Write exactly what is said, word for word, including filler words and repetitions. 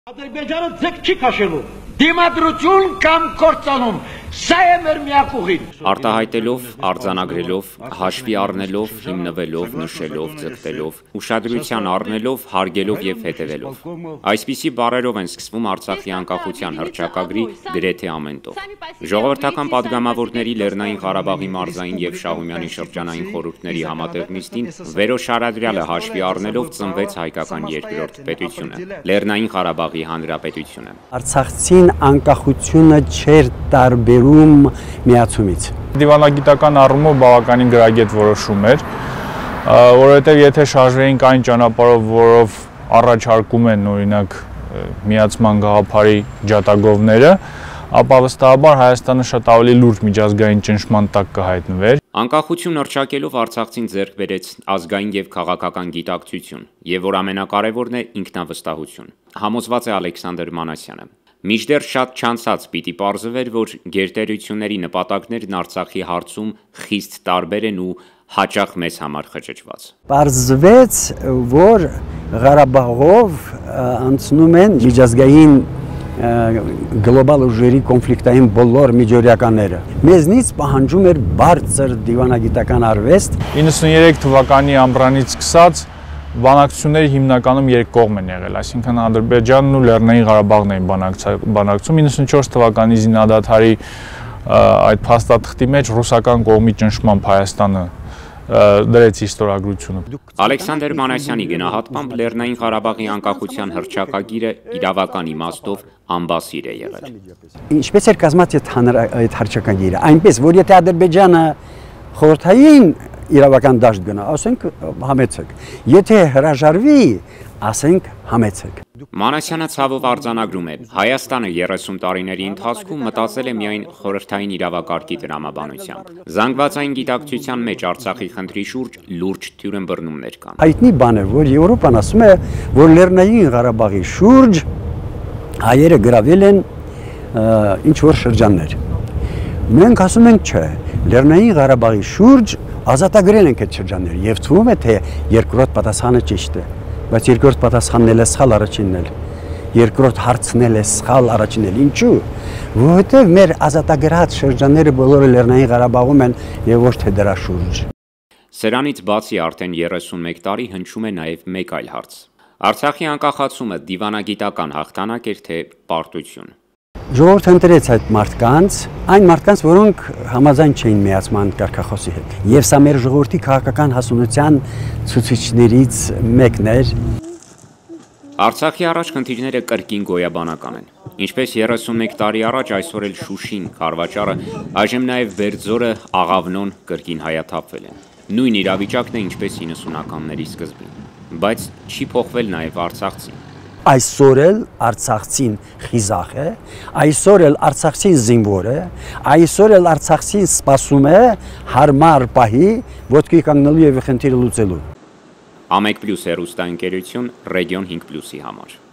Ադրբեջանը ձեռք չի քաշելու, դիմադրություն կամ կործանում, սա է մեր միակ ուղին։ Արտահայտելով, արձանագրելով, հաշվի առնելով, հիմնվելով, նշելով, ձգտելով, ուշադրության առնելով, հարգելով և հետևելով։ Այսպիսի բառերով են սկսվում Արցախի անկախության հռչակագրի գրեթե ամեն տող։ Ժողովրդական պատգամավորների Լեռնային Ղարաբաղի մարզային և Շահումյանի շրջանային խորհուրդների համատեղ նիստին Վերոշ Արադրյալը հաշվի առնելով ծնվեց հայկական երկրորդ պետությունը՝ Լեռնային Ղարաբաղի Հանրապետությունը։ Արցախցին անկախությունը չէր տարբերում միացումից։ Դիվանագիտական առումով բավականին գրագետ որոշում էր, որովհետև եթե շարժվեինք այն ճանապարհով, որով առաջարկում են օրինակ միացման գաղափարի ջատագովները, ապա վստահաբար Հայաստանը շատ ավելի լուրջ միջազգային ճնշման տակ կհայտնվեր։ Անկախություն հռչակելով Արցախցին ձեռք բերեց ազգային և քաղաքական գիտակցություն, և որ ամենակարևորն է ինքնավստահություն, համոզված է Ալեքսանդր Մանասյանը։ Մինչդեռ շատ չանցած պիտի պարզվեր, որ գերտերությունների նպատակներն Արցախի հարցում խիստ տարբեր են ու հաճախ մեզ համար խճճված։ Պարզվեց, որ Ղարաբաղով անցնում են միջազգային գլոբալ ուժերի կոնֆլիկտային բոլոր միջօրյականները։ Մեզնից պահանջում էր բարձր դիվանագիտական արվեստ։ իննսուններեք թվականի ամռանից սկսած բանակցությունները հիմնականում երկկողմ են եղել, այսինքն Ադրբեջանն ու Լեռնային Ղարաբաղն էին բանակցում։ իննսունչորս թվականի զինադադարի այդ փաստաթղթի մեջ ռուսական կողմի ճնշմամբ Հայաստանը դրեց իստորագրությունը։ Ալեքսանդր Մանասյանի գնահատմամբ Լեռնային Ղարաբաղի անկախության հռչակագիրը իրավական իմաստով ամբասիր է եղել։ Ինչպես էր կազմած այդ հռչակագիրը, այնպես որ եթե Ադրբեջանը խորհրդային իրավական դաշտ գնա, ասենք համեցեք, եթե հրաժարվի, ասենք համեցեք։ Մանասյանը ցավով արձանագրում է, Հայաստանը երեսուն տարիների ընթացքում մտածել է միայն խորհրդային իրավակարգի տրամաբանությամբ։ Զանգվածային գիտակցության մեջ Արցախի խնդրի շուրջ լուրջ թյուրըմբռնումներ կան։ Հայտնի բան է, որ Եվրոպան ասում է, որ Լեռնային Ղարաբաղի շուրջ հայերը գրավել են ինչ-որ շրջաններ։ Մենք ասում ենք չէ, Լեռնային Ղարաբաղի շուրջ ազատագրել ենք այդ շրջանները և թվում է, թե երկրորդ պատասխանը ճիշտ է, բայց երկրորդ պատասխանն էլ է սխալ, առաջինն էլ, երկրորդ հարցն էլ է սխալ, առաջինն էլ, ինչու, որովհետև մեր ազատագրած շրջանները բոլորը Լեռնային Ղարաբաղում են և ոչ թե դրա շուրջ։ Սրանից բացի արդեն երեսունմեկ տարի հնչում է նաև մեկ այլ հարց։ Արցախի անկախացումը դիվանագիտական հաղթանակ էր, թե պարտություն։ Ժողովուրդը ընտրեց այդ մարդկանց, այն մարդկանց, որոնք համաձայն չէին միացման կարգախոսի հետ։ Եվ սա մեր ժողովրդի քաղաքական հասունության ցուցիչներից մեկն էր։ Արցախի առաջ խնդիրները կրկին գոյաբանական են։ Ինչպես երեսունմեկ տարի առաջ, այսօր էլ Շուշին, Խարվաճարը, այժմ նաև Բերձորը, Աղավնոն կրկին հայաթափվել են։ Նույն իրավիճակն է, ինչպես իննսունականների սկզբին, բայց չի փոխվել նաև Արցախցին։ Այսօր էլ Արցախցին խիզախ է, այսօր էլ Արցախցին զինվոր է, այսօր էլ Արցախցին սպասում է հարմար պահի ոտքի կանգնելու և խնդիրը լուծելու։ Ամեկ պլյուս հեռուստաընկերություն Ռեգիոն հինգ պլյուսի համար։